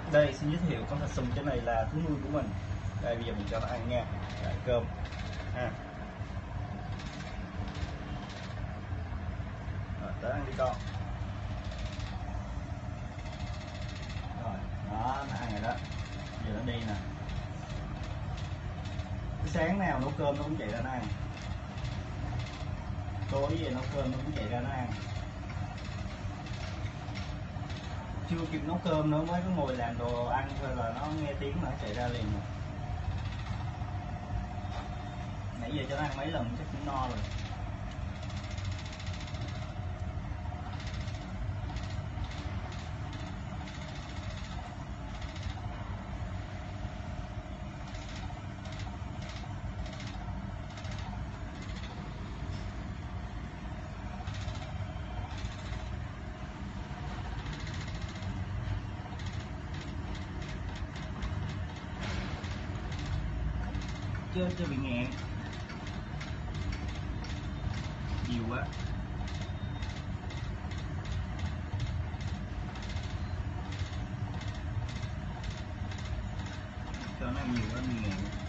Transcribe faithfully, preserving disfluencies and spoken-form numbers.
Đây xin giới thiệu con thạch sùng, cái này là thú nuôi của mình. Đây bây giờ mình cho nó ăn nha. Đây, cơm ha. Rồi, tới ăn đi con. Rồi đó, nó ăn rồi đó, giờ nó đi nè. Cái sáng nào nấu cơm nó cũng chạy ra nó ăn, tối về nấu cơm nó cũng chạy ra nó ăn. Chưa kịp nấu cơm nữa mới có ngồi làm đồ ăn thôi là nó nghe tiếng mà nó chạy ra liền rồi. Nãy giờ cho nó ăn mấy lần chắc cũng no rồi. Chưa chưa bị nghẹn nhiều quá, cho nó ăn nhiều quá bị nghẹn.